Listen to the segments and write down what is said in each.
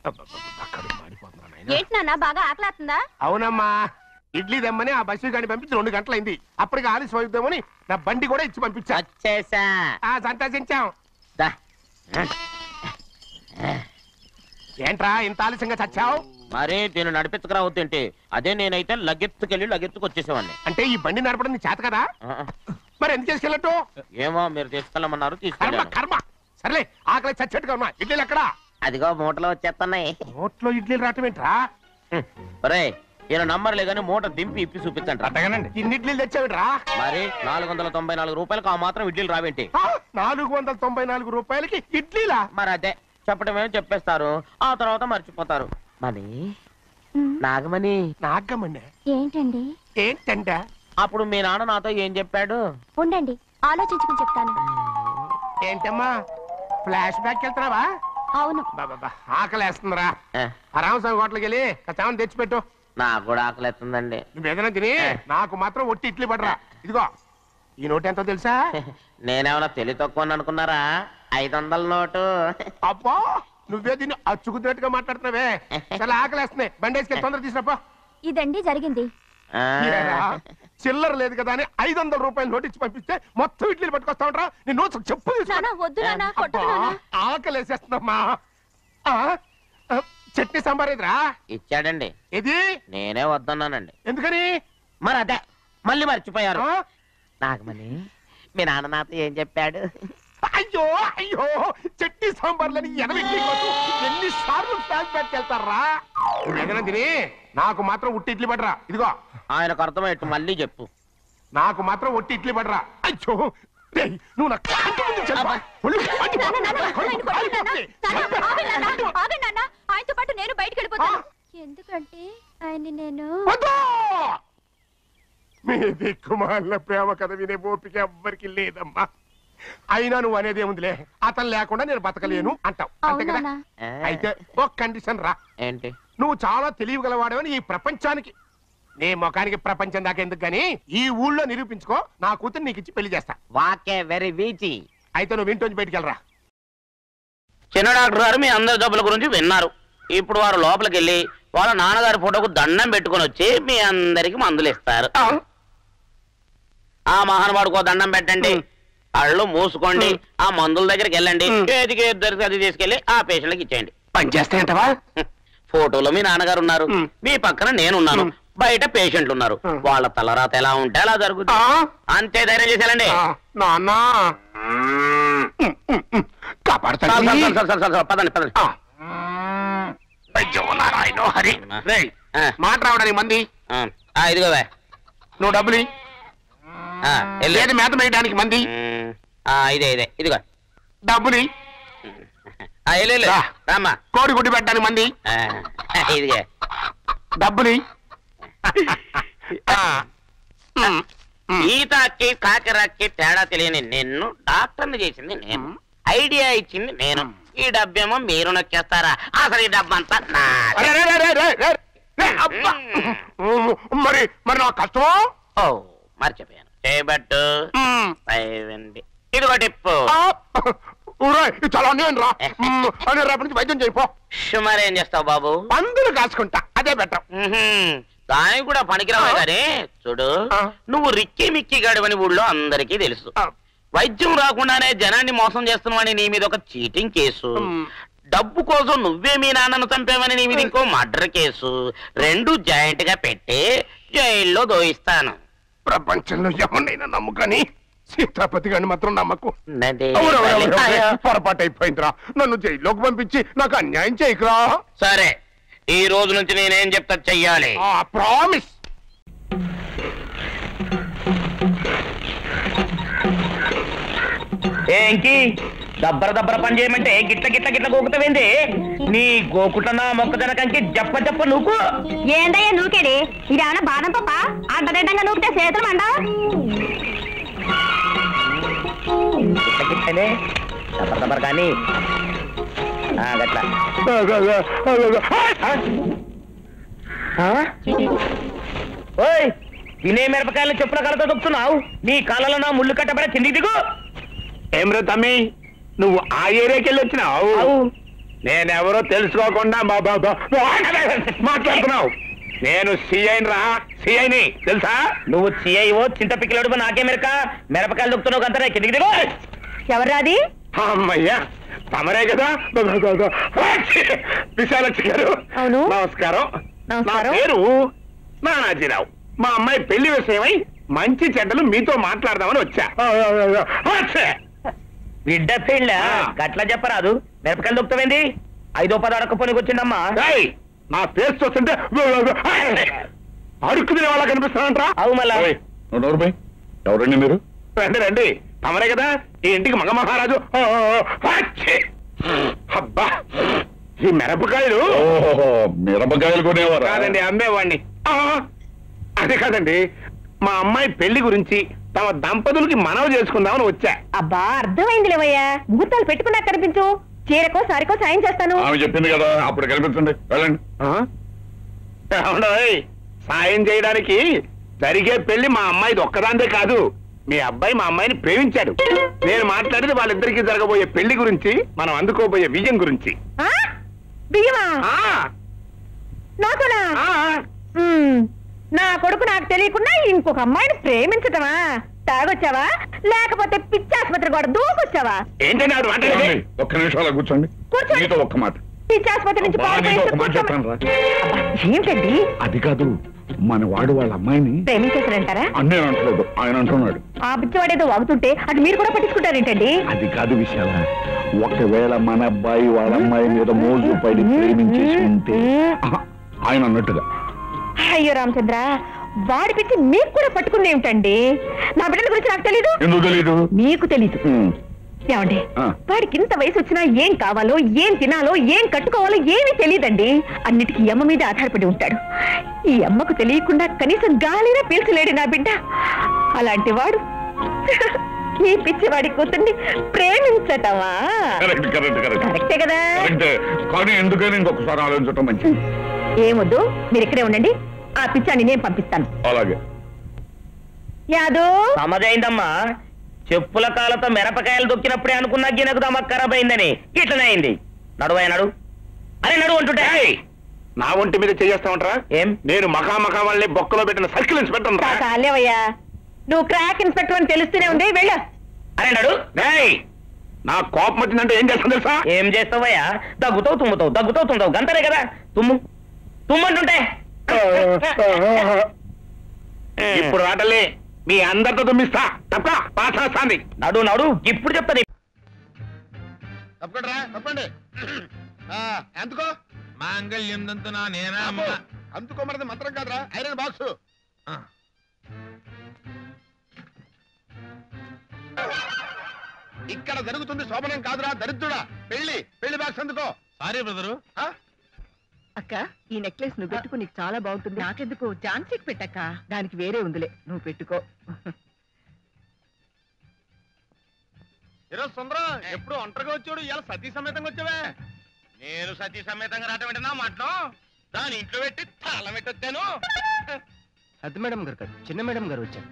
ఏంటి నాన్న బాగా ఆకలేస్తుందా? అవునమ్మా, ఇడ్లీ దమ్మని ఆ బస్సు గాని పంపించి 2 గంటలైంది. అప్పటికి ఆలస్యం అవుతామని నా బండి కూడా ఇచ్చి పంపించా. సంతోషించాం. ఏంట్రా ఇంత ఆలస్యంగా చచ్చావు? మరే నేను నడిపెత్తుకురావద్దేంటి? అదే నేనైతే లగెత్తుకెళ్ళి వచ్చేసేవాడిని. అంటే ఈ బండి నడపడం నీ చేత కదా? మరి ఎందుకు తీసుకెళ్ళట్టు? ఏమో మీరు తీసుకెళ్ళమన్నారు, తీసుకెళ్ళాను. కర్మ. సర్లే, ఆకలి చచ్చేట్టుగా ఉన్నా. ఇడ్లీలు ఎక్కడా? అదిగో మూటలో వచ్చేస్తున్నాయి. మూటలో ఇడ్లీలు రావటం ఏంట్రా? రే ఈయన నంబర్లే గానీ మూట దింపి ఇప్పి చూపించండి. అట్టగానండి. ఇన్ని ఇడ్లీలు తెచ్చావిడ్రా? మరి 494 రూపాయలకు ఆ మాత్రం ఇడ్లీలు రావేంటి? 494 రూపాయలకి ఇడ్లీలా? మరి అదే చెప్పడమేమో చెప్పేస్తారు, ఆ తర్వాత మర్చిపోతారు. మనీ నాగమణి. నాగమణి ఏంటండి? ఏంటంట? అప్పుడు మీ నాన్న నాతో ఏం చెప్పాడు? ఉండండి ఆలోచించుకుని చెప్తాను. ఏంటమ్మా ఫ్లాష్ బ్యాక్ వెళ్తున్నావా? అవును. బాబా ఆకలేస్తుందిరా. రామస్వామి హోటల్కి వెళ్ళి కచ్చామని తెచ్చిపెట్టు. నాకు కూడా ఆకలేస్తుందండి. నువ్వేదైనా తిని నాకు మాత్రం ఒట్టి ఇడ్లీ పడరా. ఇదిగో ఈ నోటు ఎంతో తెలుసా? నేనేమన్నా తెలివి తక్కువ అనుకున్నారా? 500 నోటు. అబ్బా నువ్వే దీన్ని అచ్చుకుతున్నట్టుగా మాట్లాడుతున్నావే. చాలా ఆకలేస్తున్నాయి. బండేసుకెళ్ళి తొందర తీసినప్ప. ఇదండి జరిగింది. చిల్లర లేదు కదా అని 500 రూపాయలు నోటు ఇచ్చి పంపిస్తే మొత్తం ఇడ్లీలు పట్టుకొస్తా ఉంటా. నీ నోట్స్ చెప్పు. ఆకలేసేస్తుందమ్మా. చట్నీ సాంబార్ ఎదురా ఇచ్చాడండి. ఇది నేనే వద్దన్నానండి. ఎందుకని? మరి అదే మళ్ళీ మర్చిపోయారు. నాగమణి మీ నాన్న నాతో ఏం చెప్పాడు? అయ్యో అయ్యో చట్నీ సాంబార్లని ఎన్నిసార్లు ఫ్లాష్ బ్యాక్ వెళ్తారా? తిని నాకు మాత్రం ఉట్టి ఇడ్లీ పడరా. ఇదిగో ఆయనకు అర్థమయ్యట్టు మళ్ళీ చెప్పు. నాకు మాత్రం ఒట్టి ఇడ్లీ పడరా. అయ్యో నువ్వు నా ఆయనతో పాటు నేను బయటకు వెళ్ళిపోతాను. ఎందుకంటే ఆయన నేను మీ దిక్కుమాలిన ప్రేమ కథ వినే ఓపిక ఎవ్వరికి లేదమ్మా. అయినా నువ్వు అనేదేముందిలే, అతను లేకుండా నేను బతకలేను అంటావు అంతే కదా? అయితే ఒక కండిషన్ రా. ఏంటి? నువ్వు చాలా తెలియగలవాడవని ఈ ప్రపంచానికి, నీ ముఖానికి ప్రపంచం దాకా ఎందుకు గానీ ఈ ఊళ్ళో నిరూపించుకో. నా కూతురు నీకు ఇచ్చి పెళ్లి చేస్తా. వాకే వెరీ వీచి. అయితే నువ్వు ఇంటి బయటికి వెళ్ళరా. చిన్న డాక్టర్ గారు మీ అందరి జబ్బుల గురించి విన్నారు. ఇప్పుడు వారు లోపలికి వెళ్ళి వాళ్ళ నాన్నగారి ఫోటోకు దండం పెట్టుకుని వచ్చి మీ అందరికి మందులు ఇస్తారు. ఆ మహానుభావుడికో దండం పెట్టండి, కళ్ళు మూసుకోండి, ఆ మందుల దగ్గరికి వెళ్ళండి, ఏదికి దొరికి అది తీసుకెళ్లి ఆ పేషెంట్కి ఇచ్చేయండి. పని చేస్తాయంటవా? ఫోటోలో మీ నాన్నగారు ఉన్నారు, మీ పక్కన నేనున్నాను, బయట పేషెంట్లు ఉన్నారు. వాళ్ళ తలరాత ఎలా ఉంటే అలా జరుగుతుంది. అంతే ధైర్యం చేసేయాలండి. పదండి పదండి. మాట రావడానికి మంది ఇదిగో నువ్వు డబ్బులు లేదు, మేత వేయడానికి మంది ఇదే ఇదే ఇదిగో డబ్బులు రామ్మా. కోడి గుడ్డి పెట్టడానికి మంది ఇదిగే డబ్బులు. ఈతకి కాకిరాకి తేడా తెలియని నిన్ను డాక్టర్ని చేసింది నేను, ఐడియా ఇచ్చింది నేను. ఈ డబ్బేమో మీరు నొక్కేస్తారా? అసలు ఈ డబ్బంతా మరి మరి నా కష్టమో. ఓ మర్చిపోయాను, చేయబట్టు ఇదిగో టిప్పు. చాలా అన్యాయం రా. రేపటి నుంచి వైద్యం చేయిపో. మరి ఏం చేస్తావు బాబు? పందులు కాసుకుంటా, అదే బెటర్. దానికి కూడా పనికిరావా గానీ చూడు, నువ్వు రిక్కీ మిక్కీ గాడివని ఊళ్ళో అందరికీ తెలుసు. వైద్యం రాకుండానే జనాన్ని మోసం చేస్తున్నావని నీ మీద ఒక చీటింగ్ కేసు, డబ్బు కోసం నువ్వే మీ నాన్నను చంపావని నీ మీద ఇంకో మర్డర్ కేసు, 2 జాయింట్ గా పెట్టి జైల్లో దోయిస్తాను. ప్రపంచంలో ఎవరినైనా నమ్ముకని సీతాపతి గారిని మాత్రం నమ్మకు. పొరపాటు అయిపోయిందిరా. నన్ను జైల్లోకి పంపించి నాకు అన్యాయం చేయకురా. సరే, ఈ రోజు నుంచి నేనేం చెప్తా చెయ్యాలి. ప్రామిస్. ఏంకి దబ్బర పని చేయమంటే గిట్ల గిట్ల గిట్ల గోకుతావేంది? నీ గోకుట్ల మొక్కజనకంకి జప్ప జప్ప నూకు. ఏందయ్యా నూకేది? ఇదేమన్నా బాదం పప్ప? అడ్డదిడ్డంగా నూకితే చేతులు అంట. గిట్ల గిట్లనే దబ్బర కానీ గట్లా. ఓయ్, తినే మిరపకాయలను చెప్పుల కలతో దొక్కుతున్నావు. నీ కాళ్ళలో నా ముళ్ళు కట్టబడే కిందికి దిగు. ఏమ్రా తమ్మి, నువ్వు ఆ ఏరియాకి వెళ్ళి వచ్చినావు? నేనెవరో తెలుసుకోకుండా మాట్లాడుతున్నావు. నేను సిఐని రా, సిఐని తెలుసా? నువ్వు సిఐఓ చింత పిక్కలాడు నాకే మెరక మిరపకాయలు దుక్కుతున్నావు కంతా కిందికి దిగు. ఎవరాది? అమ్మయ్యా తమరే కదా. విశాలక్షి గారు అవును. నమస్కారం. నా నమస్కారం. పేరు నానాజీరావు. మా అమ్మాయి పెళ్లి విషయమై మంచి చెడ్డలు మీతో మాట్లాడదామని వచ్చా. బిడ్డ పెళ్ళ గట్లా చెప్పరాదు. మిరపకాయలు దుక్కుతావేంది? 5-10 అడకపోనికి వచ్చిందమ్మా. నా పేరు చూస్తుంటే అడుక్కు తినే వాళ్ళ కనిపిస్తానంటరా? అవు మళ్ళా ఎవరండి మీరు? రండి రండి, తమరే కదా ఈ ఇంటికి మగ మహారాజు. అబ్బా ఈ మిరపకాయలు మిరపకాయలు కొనేవారా? కాదండి, అమ్మేవాడిని. అదే కాదండి, మా అమ్మాయి పెళ్లి గురించి తమ దంపతులకి మనవి చేసుకుందామని వచ్చా. అబ్బా అర్థమైంది లేవయ్యా. ముహూర్తాలు పెట్టుకున్నా కనిపించు. చీరకో సారికో సాయం చేస్తాను. ఆమె చెప్పింది కదా, అప్పుడు కనిపించండి. వెళ్ళండి. ఏమండోయ్, సాయం చేయడానికి జరిగే పెళ్లి మా అమ్మాయిది ఒక్కదాందే కాదు. మీ అబ్బాయి మా అమ్మాయిని ప్రేమించాడు. నేను మాట్లాడేది వాళ్ళిద్దరికీ జరగబోయే పెళ్లి గురించి, మనం అందుకోబోయే విజయం గురించి. బియ్యమా? ఆ, నాకునా? ఆ, నా కొడుకు నాకు తెలియకుండా ఇంకొక అమ్మాయిని ప్రేమించటమా? తాగొచ్చావా లేకపోతే పిచ్చి ఆసుపత్రి కూడా దూకొచ్చావా? ఏంటండి ఆవిడ మాట్లాడేది? ఏమండి? ఒక్క నిమిషం అలా కూర్చోండి. కూర్చోండి. మీతో ఒక్క మాట. పిచ్చి ఆసుపత్రి నుంచి అబ్బా, నీతో ఒక మాట చెప్తాను రా. ఏంటండి అది కాదు, మన వాడు వాళ్ళ అమ్మాయిని ప్రేమించేసారంటారా? అన్నీ అంటలేదు, ఆయన అంటున్నాడు. ఆ పిచ్చివాడేదో వాగుతుంటే అటు మీరు కూడా పట్టించుకుంటారేంటండి? అది కాదు విషయాల, ఒకవేళ మన అబ్బాయి వాళ్ళ అమ్మాయి మీద మోజు పడి ప్రేమించేసి ఉంటే ఆయన అన్నట్టుగా. అయ్యో రామచంద్ర, వాడి పిచ్చి మీకు కూడా పట్టుకుంది ఏమిటండి? నా బిడ్డల గురించి నాకు తెలీదు. ఎందుకు తెలీదు? మీకు తెలీదు. ఏమండి, వాడికి ఇంత వయసు వచ్చినా ఏం కావాలో, ఏం తినాలో, ఏం కట్టుకోవాలో ఏమీ తెలియదండి. అన్నిటికీ ఈ అమ్మ మీద ఆధారపడి ఉంటాడు. ఈ అమ్మకు తెలియకుండా కనీసం గాలినా పీల్చలేడు నా బిడ్డ. అలాంటి వాడు ఈ పిచ్చివాడి కూతుర్ని ప్రేమించటమా? కరెక్టే కదా? కానీ ఎందుకని ఇంకొకసారి ఆలోచించటం మంచిది. ఏమొద్దు, మీరు ఇక్కడే ఉండండి. ఆ పిచ్చాన్ని నేను పంపిస్తాను. అలాగే. యాదు సమజైందమ్మా. చెప్పుల కాలతో మిరపకాయలు దొక్కినప్పుడే అనుకున్నా గినకు దమక్ ఖరాబ్ అయిందని ఇట్లనే అయింది. నడువయ్య నడు. అరే నడు అంటుంటే నా ఒంటి మీద చేస్తామంటారా? ఏం? నేను మఖా వాళ్ళని బొక్కలో పెట్టిన సర్కిల్ ఇన్స్పెక్టర్. కాలేవయ్యా, నువ్వు క్రాక్ ఇన్స్పెక్టర్ అని తెలుస్తూనే ఉంది. వెళ్ళు. అరే నడు. నా కోపం వచ్చిందంటే ఏం చేస్తాను తెలుసా? ఏం చేస్తావయ్యా? దగ్గుతావు తుమ్ముతావు, దగ్గుతావు తుమ్ముతావు, గంతనే కదా. తుమ్మంటుంటే ఇప్పుడు రాటలే మీ అందరితో తుమ్మిస్తా. తప్ప పాసాస్తాంది. నడు నడు, ఇప్పుడు చెప్తాను. తప్పకుండా తప్పండి. ఎందుకో మాంగళ్యం దంతునా నేనా అందుకోమన్నది మంత్రం కాదురా, ఐరన్ బాక్స్. ఇక్కడ జరుగుతుంది శోభనం కాదురా దరిద్రుడా. పెళ్లి బాక్స్ అందుకో. Sorry brother. అక్క, ఈ నెక్లెస్ నువ్వు పెట్టుకో, నీకు చాలా బాగుంటుంది. నాకెందుకు, ఝాన్సీకి పెట్టక్క. దానికి వేరే ఉందిలే, నువ్వు పెట్టుకో. ఈరోజు సుందరం ఎప్పుడు ఒంటరిగా వచ్చాడు, ఇలా సతీ సమేతంగా వచ్చావే. నేను సతీ సమేతంగా రావటం ఏంటన్నా మాటను దాని ఇంట్లో పెట్టి తాళం పెట్టొచ్చాను. పెద్ద మేడం గారు కాదు, చిన్న మేడం గారు వచ్చారు.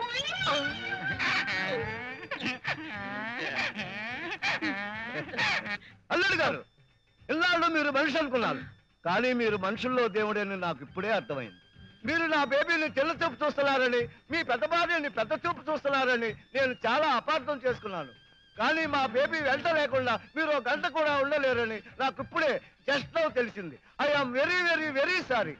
అల్లుడు గారు, ఇన్నాళ్ళు మీరు మనిషి అనుకున్నారు, కానీ మీరు మనుషుల్లో దేవుడని నాకు ఇప్పుడే అర్థమైంది. మీరు నా బేబీని తెల్ల చూపు చూస్తున్నారని, మీ పెద్ద భార్యని పెద్ద చూపు చూస్తున్నారని నేను చాలా అపార్థం చేసుకున్నాను. కానీ మా బేబీ వెంట లేకుండా మీరు ఒక గంట కూడా ఉండలేరని నాకు ఇప్పుడే జస్ట్ నౌ తెలిసింది. I am very very very sorry.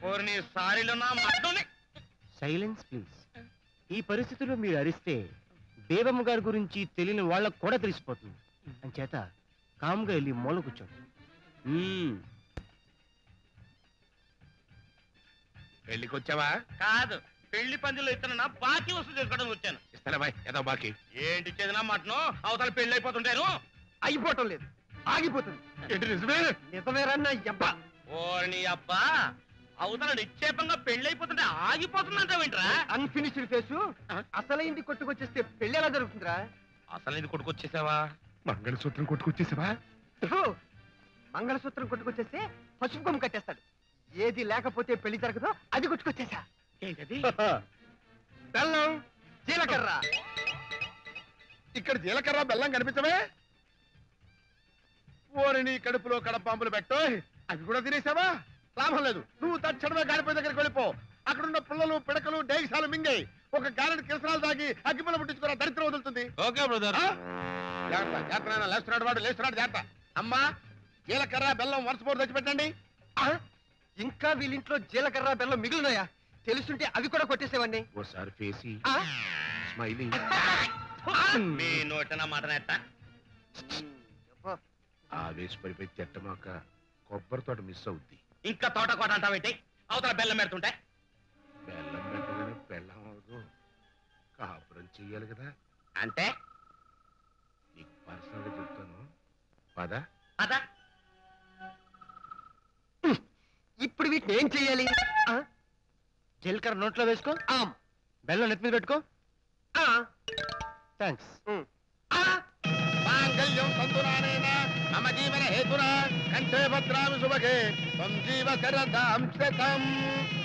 Silence please. ఈ పరిస్థితుల్లో మీరు అరిస్తే బేబమ్మ గారి గురించి తెలియని వాళ్ళకు కూడా తెలిసిపోతుంది. అంచేత కామ్గా వెళ్ళి మూల కూర్చోండి. పెళ్లికి వచ్చావా? కాదు, పెళ్లి పందిలో ఇతను బాకీ వసూలు చేసుకోవడానికి వచ్చాను. ఇస్తానే బాయ్, ఏదో బాకీ. ఏంటి ఇచ్చేది మటను? అవతల పెళ్లి అయిపోతుంటాను. అయిపోవటం లేదు, ఆగిపోతుంది. ఏంటి నిజమే? నిజమేరన్నా అబ్బా. ఓర్ని అబ్బా, అవతల నిక్షేపంగా పెళ్లి అయిపోతుంటే ఆగిపోతుందంటావేంట్రా? అన్ఫినిష్డ్ ఫేసు అసలైంది కొట్టుకొచ్చేస్తే పెళ్లి ఎలా జరుగుతుందిరా? అసలు ఇది కొట్టుకొచ్చేసావా? మంగళసూత్రం కొట్టుకొచ్చేసావా? మంగళసూత్రం కొట్టుకొచ్చేస్తే పసుపు కొమ్ము కట్టేస్తాడు. ఏది లేకపోతే పెళ్లి జరగదో అది కొట్టుకొచ్చేసా. ఏంటది? బెల్లం, జీలకర్ర. ఇక్కడ జీలకర్ర బెల్లం కనిపించవే? ఓరి నీ కడుపులో కడపాంపులు పెట్టో అవి కూడా తినేసావా? లాభం లేదు, నువ్వు తక్షణమే గాడిపై దగ్గరికి వెళ్ళిపో. అక్కడున్న పుల్లలు పిడకలు డేగిసాలు మింగాయి. ఒక గారెడు కిరసనాలు తాగి అగ్గిపుల్ల పుట్టించుకున్న దరిద్రం వదులుతుంది. Okay brother. లేస్తున్నాడు వాడు, లేస్తున్నాడు, జాగ్రత్త. అమ్మా, జీలకర్ర బెల్లం వరుసపోటు తెచ్చిపెట్టండి. ఇంకా వీళ్ళింట్లో జీలకర్ర బెల్లం మిగిలినాయా? తెలుసుంటే అవి కూడా కొట్టేసేవాడిని. ఓసారి ఫేసి స్మైలింగ్. మీ నోటన మాటనేట ఆవేశపడిపోయి తిట్టమాక, కొబ్బరి తోట మిస్ అవుద్ది. ఇంకా తోట కోట అంటావేంటి? అవతల బెల్లం పెడుతుంటే బెల్లం పెట్టగానే బెల్లం అవదు, కాపురం చెయ్యాలి కదా. అంటే నీకు పర్సనల్ గా చెప్తాను, పదా. అదా ఇప్పుడు వీటిని ఏం చెయ్యాలి? జీలకర్ర నోట్లో వేసుకో, బెల్లం నెత్తి మీద పెట్టుకో. థ్యాంక్స్. మాంగళ్యం సంతురానేన మమ జీవన హేతునా కంఠే భద్రామి శుభగే త్వం జీవ శరదాం శతం.